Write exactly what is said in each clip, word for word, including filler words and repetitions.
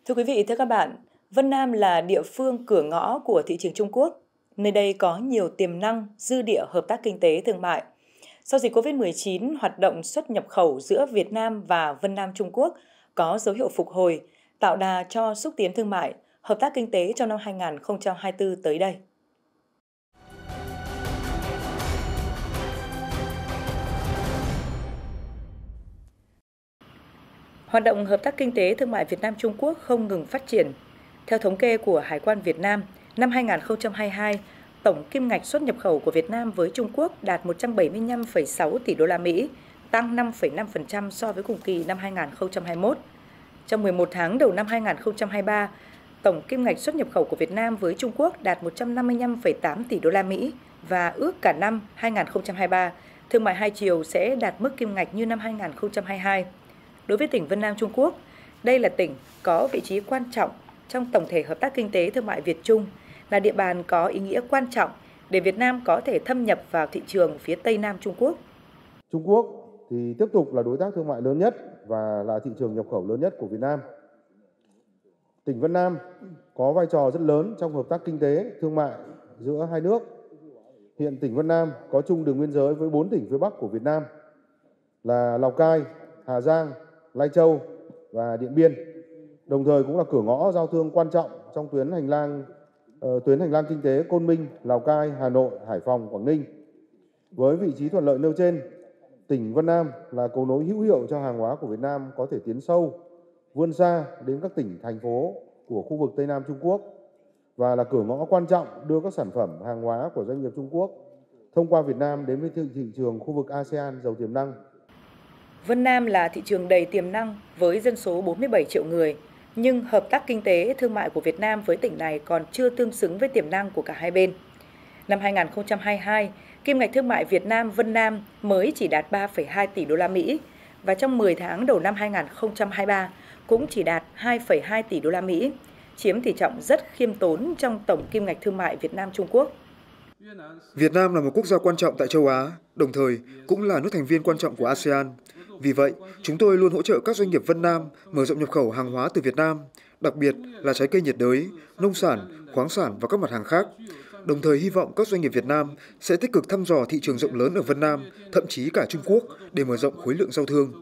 Thưa quý vị, thưa các bạn, Vân Nam là địa phương cửa ngõ của thị trường Trung Quốc. Nơi đây có nhiều tiềm năng, dư địa hợp tác kinh tế thương mại. Sau dịch Covid mười chín, hoạt động xuất nhập khẩu giữa Việt Nam và Vân Nam Trung Quốc có dấu hiệu phục hồi, tạo đà cho xúc tiến thương mại, hợp tác kinh tế trong năm hai nghìn không trăm hai mươi tư tới đây. Hoạt động hợp tác kinh tế thương mại Việt Nam Trung Quốc không ngừng phát triển. Theo thống kê của Hải quan Việt Nam, năm hai nghìn không trăm hai mươi hai, tổng kim ngạch xuất nhập khẩu của Việt Nam với Trung Quốc đạt một trăm bảy mươi lăm phẩy sáu tỷ đô la Mỹ, tăng năm phẩy năm phần trăm so với cùng kỳ năm hai nghìn không trăm hai mươi mốt. Trong mười một tháng đầu năm hai nghìn không trăm hai mươi ba, tổng kim ngạch xuất nhập khẩu của Việt Nam với Trung Quốc đạt một trăm năm mươi lăm phẩy tám tỷ đô la Mỹ và ước cả năm hai nghìn không trăm hai mươi ba, thương mại hai chiều sẽ đạt mức kim ngạch như năm hai nghìn không trăm hai mươi hai. Đối với tỉnh Vân Nam Trung Quốc, đây là tỉnh có vị trí quan trọng trong tổng thể hợp tác kinh tế thương mại Việt Trung, là địa bàn có ý nghĩa quan trọng để Việt Nam có thể thâm nhập vào thị trường phía Tây Nam Trung Quốc. Trung Quốc thì tiếp tục là đối tác thương mại lớn nhất và là thị trường nhập khẩu lớn nhất của Việt Nam. Tỉnh Vân Nam có vai trò rất lớn trong hợp tác kinh tế thương mại giữa hai nước. Hiện tỉnh Vân Nam có chung đường biên giới với bốn tỉnh phía Bắc của Việt Nam là Lào Cai, Hà Giang, Lai Châu và Điện Biên. Đồng thời cũng là cửa ngõ giao thương quan trọng trong tuyến hành lang uh, tuyến hành lang kinh tế Côn Minh, Lào Cai, Hà Nội, Hải Phòng, Quảng Ninh. Với vị trí thuận lợi nêu trên, tỉnh Vân Nam là cầu nối hữu hiệu cho hàng hóa của Việt Nam có thể tiến sâu, vươn xa đến các tỉnh, thành phố của khu vực Tây Nam Trung Quốc và là cửa ngõ quan trọng đưa các sản phẩm, hàng hóa của doanh nghiệp Trung Quốc thông qua Việt Nam đến với thị trường khu vực a sê an giàu tiềm năng. Vân Nam là thị trường đầy tiềm năng với dân số bốn mươi bảy triệu người, nhưng hợp tác kinh tế thương mại của Việt Nam với tỉnh này còn chưa tương xứng với tiềm năng của cả hai bên. Năm hai nghìn không trăm hai mươi hai, kim ngạch thương mại Việt Nam Vân Nam mới chỉ đạt ba phẩy hai tỷ đô la Mỹ và trong mười tháng đầu năm hai nghìn không trăm hai mươi ba cũng chỉ đạt hai phẩy hai tỷ đô la Mỹ, chiếm tỷ trọng rất khiêm tốn trong tổng kim ngạch thương mại Việt Nam Trung Quốc. Việt Nam là một quốc gia quan trọng tại châu Á, đồng thời cũng là nước thành viên quan trọng của a sê an. Vì vậy, chúng tôi luôn hỗ trợ các doanh nghiệp Vân Nam mở rộng nhập khẩu hàng hóa từ Việt Nam, đặc biệt là trái cây nhiệt đới, nông sản, khoáng sản và các mặt hàng khác. Đồng thời hy vọng các doanh nghiệp Việt Nam sẽ tích cực thăm dò thị trường rộng lớn ở Vân Nam, thậm chí cả Trung Quốc để mở rộng khối lượng giao thương.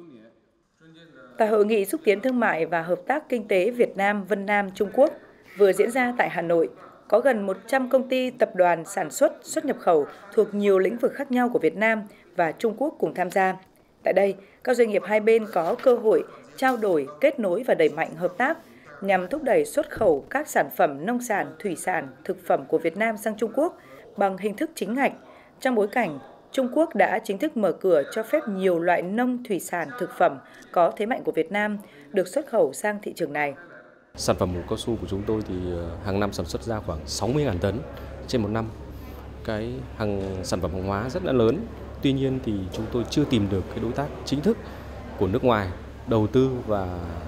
Tại Hội nghị xúc tiến thương mại và hợp tác kinh tế Việt Nam Vân Nam Trung Quốc vừa diễn ra tại Hà Nội, có gần một trăm công ty, tập đoàn sản xuất, xuất nhập khẩu thuộc nhiều lĩnh vực khác nhau của Việt Nam và Trung Quốc cùng tham gia. Tại đây, các doanh nghiệp hai bên có cơ hội trao đổi, kết nối và đẩy mạnh hợp tác nhằm thúc đẩy xuất khẩu các sản phẩm nông sản, thủy sản, thực phẩm của Việt Nam sang Trung Quốc bằng hình thức chính ngạch, trong bối cảnh Trung Quốc đã chính thức mở cửa cho phép nhiều loại nông thủy sản, thực phẩm có thế mạnh của Việt Nam được xuất khẩu sang thị trường này. Sản phẩm mủ cao su của chúng tôi thì hàng năm sản xuất ra khoảng sáu mươi nghìn tấn trên một năm. Cái hàng sản phẩm hàng hóa rất là lớn. Tuy nhiên thì chúng tôi chưa tìm được cái đối tác chính thức của nước ngoài đầu tư và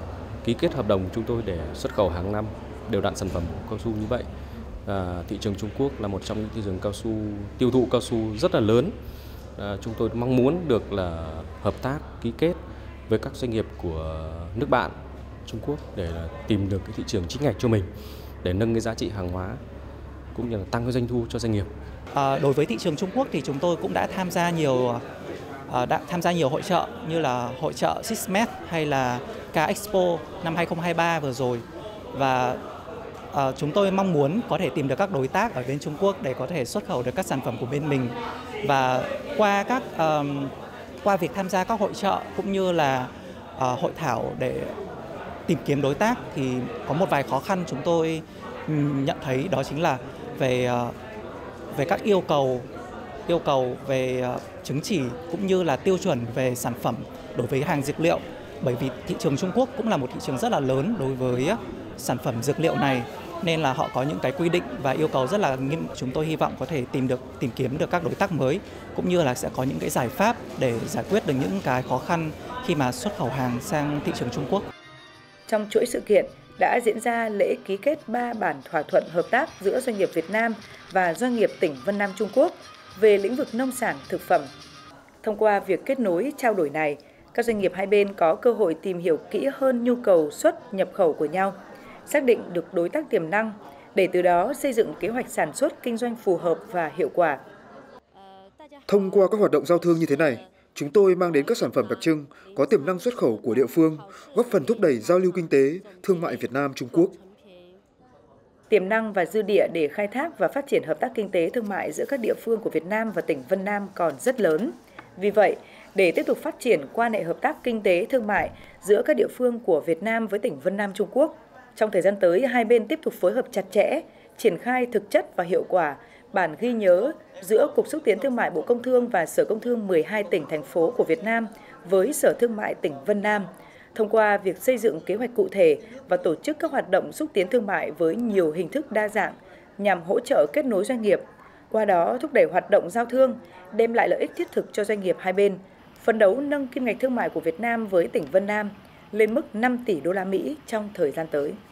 ký kết hợp đồng chúng tôi để xuất khẩu hàng năm đều đặn sản phẩm cao su như vậy. À, thị trường Trung Quốc là một trong những thị trường cao su tiêu thụ cao su rất là lớn. À, chúng tôi mong muốn được là hợp tác ký kết với các doanh nghiệp của nước bạn Trung Quốc để là tìm được cái thị trường chính ngạch cho mình để nâng cái giá trị hàng hóa cũng như là tăng cái doanh thu cho doanh nghiệp. À, đối với thị trường Trung Quốc thì chúng tôi cũng đã tham gia nhiều à, đã tham gia nhiều hội chợ như là hội chợ Sysmet hay là K-Expo năm hai nghìn không trăm hai mươi ba vừa rồi, và à, chúng tôi mong muốn có thể tìm được các đối tác ở bên Trung Quốc để có thể xuất khẩu được các sản phẩm của bên mình. Và qua các um, qua việc tham gia các hội chợ cũng như là uh, hội thảo để tìm kiếm đối tác thì có một vài khó khăn chúng tôi um, nhận thấy, đó chính là về uh, về các yêu cầu yêu cầu về uh, chứng chỉ cũng như là tiêu chuẩn về sản phẩm đối với hàng dược liệu, bởi vì thị trường Trung Quốc cũng là một thị trường rất là lớn đối với uh, sản phẩm dược liệu này, nên là họ có những cái quy định và yêu cầu rất là nghiêm. Chúng tôi hy vọng có thể tìm được tìm kiếm được các đối tác mới cũng như là sẽ có những cái giải pháp để giải quyết được những cái khó khăn khi mà xuất khẩu hàng sang thị trường Trung Quốc. Trong chuỗi sự kiện đã diễn ra lễ ký kết ba bản thỏa thuận hợp tác giữa doanh nghiệp Việt Nam và doanh nghiệp tỉnh Vân Nam Trung Quốc về lĩnh vực nông sản, thực phẩm. Thông qua việc kết nối trao đổi này, các doanh nghiệp hai bên có cơ hội tìm hiểu kỹ hơn nhu cầu xuất nhập khẩu của nhau, xác định được đối tác tiềm năng, để từ đó xây dựng kế hoạch sản xuất kinh doanh phù hợp và hiệu quả. Thông qua các hoạt động giao thương như thế này, chúng tôi mang đến các sản phẩm đặc trưng, có tiềm năng xuất khẩu của địa phương, góp phần thúc đẩy giao lưu kinh tế, thương mại Việt Nam-Trung Quốc. Tiềm năng và dư địa để khai thác và phát triển hợp tác kinh tế thương mại giữa các địa phương của Việt Nam và tỉnh Vân Nam còn rất lớn. Vì vậy, để tiếp tục phát triển quan hệ hợp tác kinh tế thương mại giữa các địa phương của Việt Nam với tỉnh Vân Nam Trung Quốc, trong thời gian tới, hai bên tiếp tục phối hợp chặt chẽ, triển khai thực chất và hiệu quả bản ghi nhớ giữa Cục Xúc tiến Thương mại Bộ Công Thương và Sở Công Thương mười hai tỉnh, thành phố của Việt Nam với Sở Thương mại tỉnh Vân Nam, thông qua việc xây dựng kế hoạch cụ thể và tổ chức các hoạt động xúc tiến thương mại với nhiều hình thức đa dạng nhằm hỗ trợ kết nối doanh nghiệp, qua đó thúc đẩy hoạt động giao thương, đem lại lợi ích thiết thực cho doanh nghiệp hai bên, phấn đấu nâng kim ngạch thương mại của Việt Nam với tỉnh Vân Nam lên mức năm tỷ đô la Mỹ trong thời gian tới.